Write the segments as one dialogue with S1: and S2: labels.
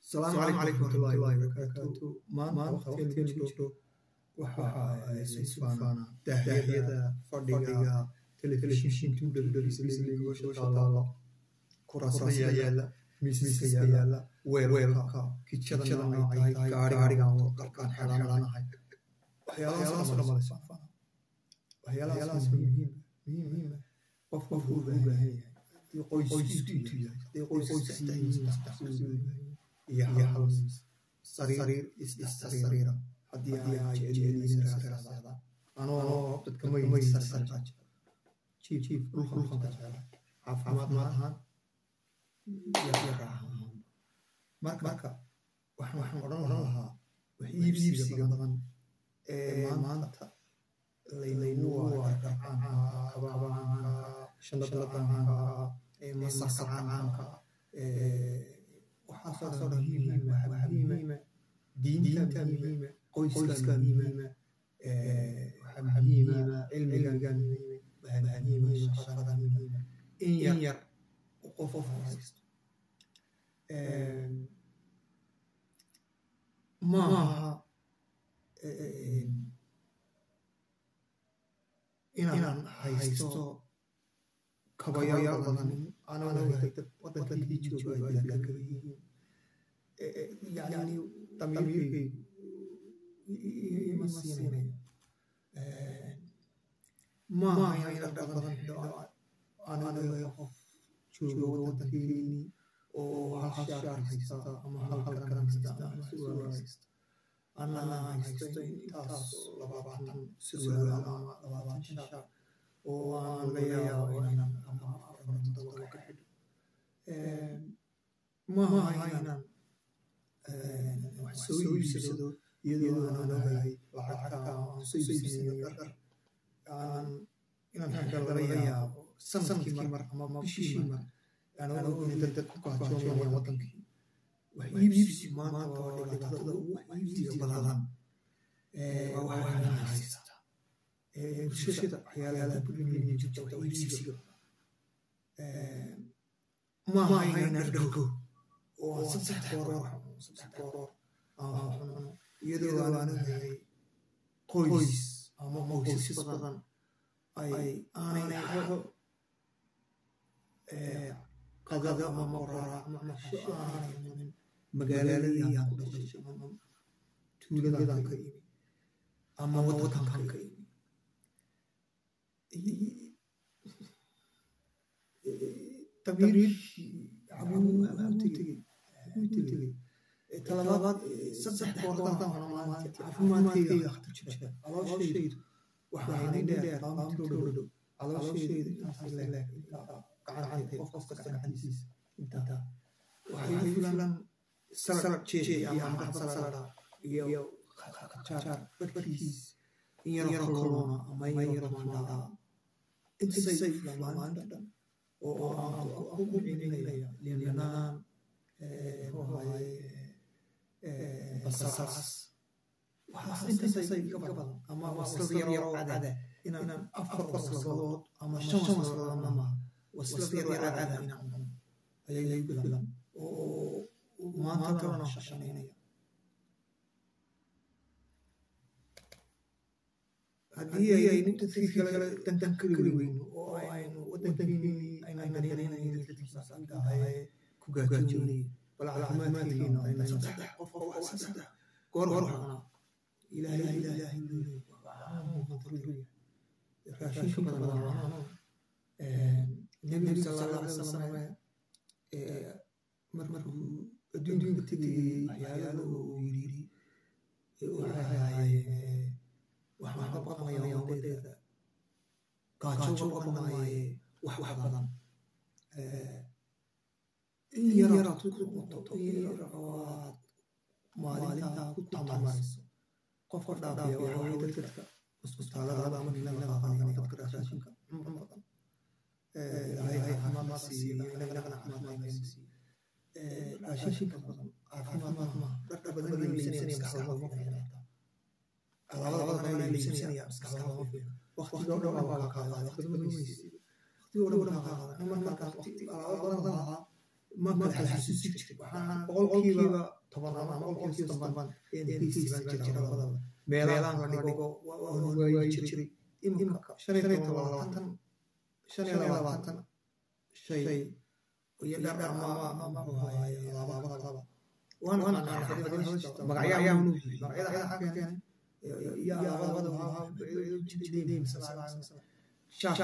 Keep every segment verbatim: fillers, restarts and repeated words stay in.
S1: السلام عليكم ورحمة الله وبركاته. ما وقتين جiro waxa isfaana daahiyada fadhiga telefishinka duldulisiga shaqada kurasada yaala miiska yaala weelka kitchada ay tahay gaariga qalkan xalaanahay waxyaalahaas oo dhan isfaana waxyaalahaas muhiim muhiim qof qof u baahan yahay qoysku yahay qoysku iyo hal sariir is-sariira haddii ay jecelihiin sariirada anoo dadka ma yihiin sariir jiif jiif dhulkan ka jecela caafimaad maahan iyo raaxo marka waxaan waxaan odhan lahaa wax iibsiga badan ee maanta laylaynu waa dhaqanka habaabka shandadaanka ee masaqaanka ee waxaa soo dhan muhiim ah muhiim diinta muhiim qoyska muhiim ee waxa muhiim cilmiga muhiim waxa muhiim shaqada muhiim in yar qof qof haysto ee ma ee inaan haysto kabayaal badan anaa wadankii jooga ay laga يعني ضميري يمسيني ما هي الأفضل أنا أنا يخاف شو وتنكيني أو هالشعر هيستا أما هالكلام هيستا أنا أنا هيستين تاس لبابان سوى أنا لبابان شعر وأنا غيا وأنا أما أفضل تطلع كحد ما هي أنا wax soo iibsado iyadoo aan ogahay lacagta aan soo iibsanayo dhar aan inaan laga yaabo sanadkii mar ama bishii mar aan ogahay dad ku kaajoonaya wadankii wax iibsi maanta waa dhibaatada ugu iibsiga badan ee waxaan haystaa ee bulshada waxyaalaha bulshada jirta wax iibsiga ee ma hayna dhago oo saddex goor iyadoo aan ogahay qoys ama qoysas badan ay aanay qadada ama qoraac ama casho aanay cunin magaaladii aan ku dhashay ama tuuladan ka imi ama wadankan ka imi tabiirkii cabuu tegey tegey talabaad saddex goordan maanta caafimaadkayga khatar jira calooshaydu waxay dheer qaamtoodo calooshaydu intaas leeg gacantay qof kasta gacantiisa intaa waxay filan salad jeexi ama xabad salada iyo qajaar barkiis in yar koloona ama in yar mandada intaasay filan maanta dhan oo aan ku bixinaya liinanaan ee hoohay basas waxaa intaasay iga badan ama waslad yaroo cada inaan afar wasladood ama shan wasladood ama waslad yaroo cada inaan cuno ayay bilan oo maanta kalena shaqaynaya haddii aynu dadkii kale dandan kari weyno oo aynu wadankeennii aynan dareynaynin dadkiisa ahay ku gaajoonayay والعلاماتين أين صدق قف قف صدق قرقرنا إلهي إلهي إلهي وعامه راشين شكرا الله النبي صلى الله عليه وسلم مرمر الدين بتجي أحياله ويري وحاي وحنا بقى ما يوم ده كاتشو بقى ما وحنا in yaraad ku noqoto in yaraad maalintaa ku tamarayso qofka dhaafiya waxay dadka isbitaalada ama ninada qabanaya dadka raashinka cunto badan ilaahay caafimaad siiyo inagana caafimaad siiyo raashinka badan caafimaad ma dadka badan la iibsanaya maskaxda ma fiicna alaabada badan la iibsanaya maskaxda ma fiicna waqtiga oo dhan waa la qaadaa waqtiga ma iibsanaysid waqtiga oo dhan waa la qaadaa markaas waqti alaabada badan lahaa ما ما الحسوس كتير وحنا بقول كيبا toban ama boqolkiiba soddon intiisa jira labadaba meelaha la dhigo waa jiray imika shan iyo labaatan shan iyo labaatan shay iyo dhar ama ama labadaba waan waan magacyaha magacyada xagga keenay ya labadaba jiray shaasha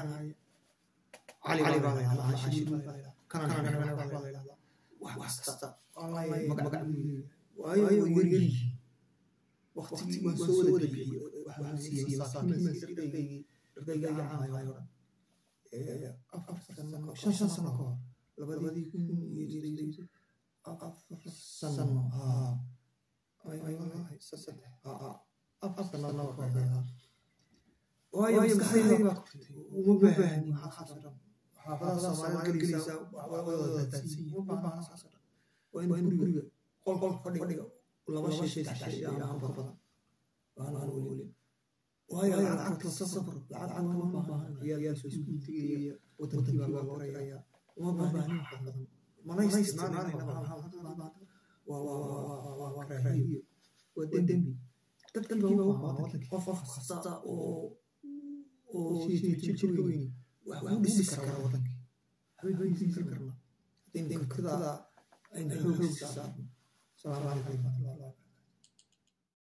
S1: علي علي بالله الله عشير كان كان كان بالله واسطة الله مقع وأي ويرجي وقت ما سود بي وحسي وصار ما سرقي رجع عام هايورا أفر سنة شن شن سنة كار لبدي يجي أفر سنة ها أي أي والله سنة ها أفر سنة كار وأي مستحيل ومبهن حاصل حافظة سماعة كليسة وعوضة تنسي وبعض حاصل وين بريء قل قل فدي ولا وش شيء تحشي أنا هم بفضل وأنا أقول وهي العقد السفر العقد ما بها هي هي سوسكون تيجي وتنتبه بالوريا وما بها حافظة ما نيس ما نعرف حافظة و و و و كراهية ودندبي تكتب هو قف قف خصاصة و oo si jirka weyn wax u dhisi kara wadanka habeen dhisi karna in in kada ay xoog saarno salaam alaykum